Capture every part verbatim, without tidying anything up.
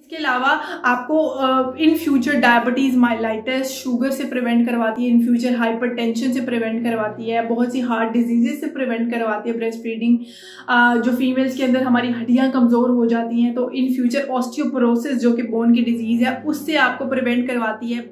इसके अलावा आपको in future diabetes mellitus sugar से प्रिवेंट करवाती है, इन फ्यूचर हाइपरटेंशन से प्रिवेंट करवाती है, बहुत सी हार्ट डिजीजेस से प्रिवेंट करवाती है ब्रेस्ट फीडिंग। जो फीमेल्स के अंदर हमारी हड्डियां कमज़ोर हो जाती हैं तो इन फ्यूचर ऑस्टियोपोरोसिस जो कि बोन की डिजीज़ है उससे आपको प्रिवेंट करवाती है।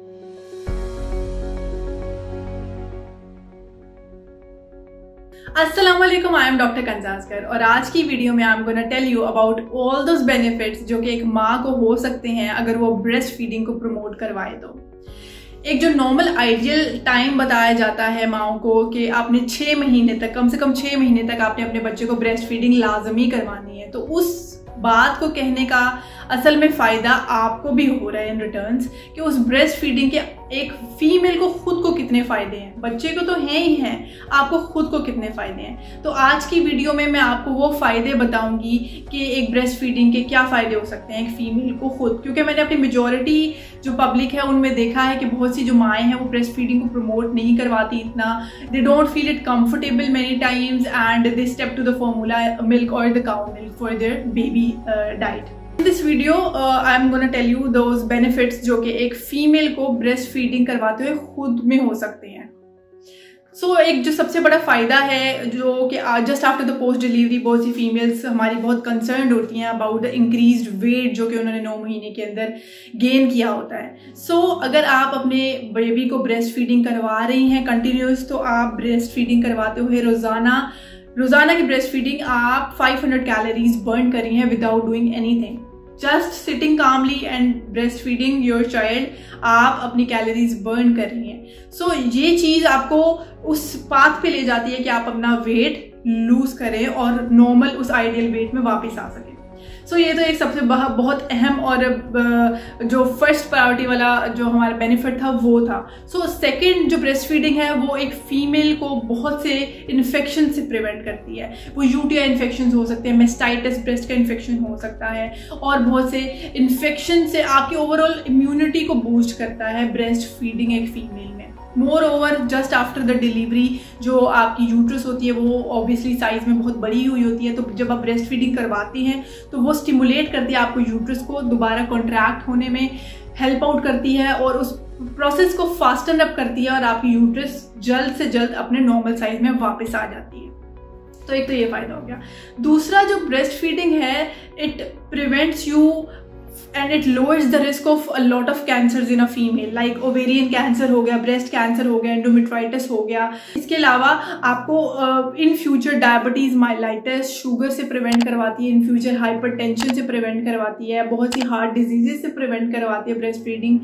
अस्सलाम वालेकुम, आई एम डॉक्टर कंजा और आज की वीडियो में I am gonna tell you about all those benefits जो कि एक माँ को हो सकते हैं अगर वो ब्रेस्ट फीडिंग को प्रमोट करवाए। तो एक जो नॉर्मल आइडियल टाइम बताया जाता है माओ को कि आपने छः महीने तक, कम से कम छः महीने तक आपने अपने बच्चे को ब्रेस्ट फीडिंग लाजमी करवानी है। तो उस बात को कहने का असल में फ़ायदा आपको भी हो रहा है इन रिटर्न्स कि उस ब्रेस्ट फीडिंग के एक फीमेल को खुद को कितने फ़ायदे हैं, बच्चे को तो हैं ही हैं, आपको खुद को कितने फ़ायदे हैं। तो आज की वीडियो में मैं आपको वो फ़ायदे बताऊंगी कि एक ब्रेस्ट फीडिंग के क्या फ़ायदे हो सकते हैं एक फ़ीमेल को खुद, क्योंकि मैंने अपनी मेजॉरिटी जो पब्लिक है उनमें देखा है कि बहुत सी जो माएँ हैं वो ब्रेस्ट फीडिंग को प्रमोट नहीं करवाती इतना, they don't feel it comfortable many times and they step to the formula milk और the cow milk for their baby diet. In this video, uh, I am gonna tell you those benefits जो कि एक female को breast feeding करवाते हुए खुद में हो सकते हैं। सो so, एक जो सबसे बड़ा फ़ायदा है जो कि just after the post delivery बहुत सी फीमेल्स हमारी बहुत कंसर्न होती हैं अबाउट द इंक्रीज्ड वेट जो कि उन्होंने नौ महीने के अंदर गेन किया होता है। सो so, अगर आप अपने बेबी को ब्रेस्ट फीडिंग करवा रही हैं कंटिन्यूस, तो आप ब्रेस्ट फीडिंग करवाते हुए रोज़ाना रोज़ाना की ब्रेस्ट फीडिंग आप पाँच सौ कैलोरीज बर्न कर रही हैं without doing anything, just sitting calmly and breast feeding your child, आप अपनी कैलोरीज बर्न कर रही हैं। सो so, ये चीज़ आपको उस पाथ पे ले जाती है कि आप अपना वेट लूज करें और नॉर्मल उस आइडियल वेट में वापस आ सकें। सो so, ये तो एक सबसे बहुत अहम और जो फर्स्ट प्रायोरिटी वाला जो हमारा बेनिफिट था वो था। सो so, सेकंड जो ब्रेस्ट फीडिंग है वो एक फीमेल को बहुत से इन्फेक्शन से प्रिवेंट करती है। वो यूटीआई इन्फेक्शन हो सकते हैं, मेस्टाइटिस ब्रेस्ट का इन्फेक्शन हो सकता है और बहुत से इन्फेक्शन से आपकी ओवरऑल इम्यूनिटी को बूस्ट करता है ब्रेस्ट फीडिंग एक फीमेल में। Moreover just after the delivery जो आपकी यूट्रस होती है वो ऑब्वियसली साइज में बहुत बड़ी हुई होती है, तो जब आप ब्रेस्ट फीडिंग करवाती हैं तो वो स्टिमुलेट करती है आपको यूट्रस को दोबारा कॉन्ट्रैक्ट होने में हेल्प आउट करती है और उस प्रोसेस को फास्टन अप करती है और आपकी यूट्रस जल्द से जल्द अपने नॉर्मल साइज में वापस आ जाती है। तो एक तो ये फायदा हो गया। दूसरा जो ब्रेस्ट फीडिंग है it prevents you and it lowers the risk of a lot of cancers in a female like ovarian cancer हो गया, breast cancer हो गया, endometritis हो गया। इसके अलावा आपको in future diabetes mellitus sugar से प्रिवेंट करवाती है, इन फ्यूचर हाइपरटेंशन से प्रिवेंट करवाती है, बहुत सी हार्ट डिजीजेस से प्रिवेंट करवाती है ब्रेस्ट फीडिंग।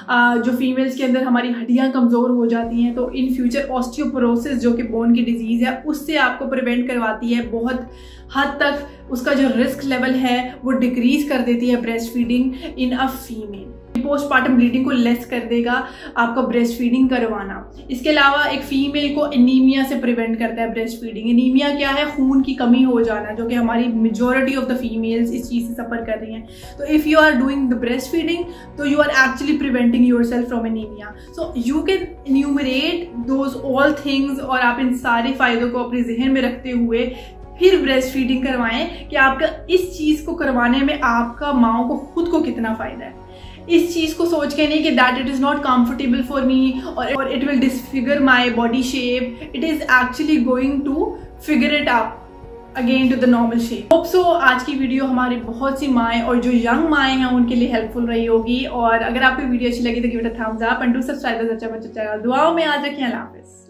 जो फीमेल्स के अंदर हमारी हड्डियां कमज़ोर हो जाती हैं तो इन फ्यूचर ऑस्टियोपोरोसिस जो कि बोन की डिजीज़ है उससे आपको प्रिवेंट करवाती है, बहुत हद तक उसका जो रिस्क लेवल है वो डिक्रीज कर देती है breast feeding in a female. Postpartum bleeding को लेस कर देगा आपका ब्रेस्ट फीडिंग करवाना। इसके अलावा एक फीमेल को एनीमिया से प्रिवेंट करता है ब्रेस्ट फीडिंग। एनीमिया क्या है? खून की कमी हो जाना, जो कि हमारी मेजॉरिटी ऑफ द फीमेल्स इस चीज़ से सफ़र कर रही हैं। तो if you are doing the breast feeding तो you are actually preventing yourself from anaemia. So you can enumerate those all things और आप इन सारे फ़ायदों को अपने जहन में रखते हुए फिर ब्रेस्ट फीडिंग करवाएं कि आपका इस चीज़ को करवाने में आपका माँ को खुद को कितना फ़ायदा है। इस चीज़ को सोच के नहीं कि that it is not comfortable for me और it will disfigure my body shape, it is actually going to figure it up again to the normal shape. Hope so आज की वीडियो हमारी बहुत सी माएँ और जो यंग माएँ हैं उनके लिए हेल्पफुल रही होगी। और अगर आपको वीडियो अच्छी लगी तो give it a thumbs up and do subscribe the channel. दुआओं में याद रखिए। अल्लाह हाफिज़।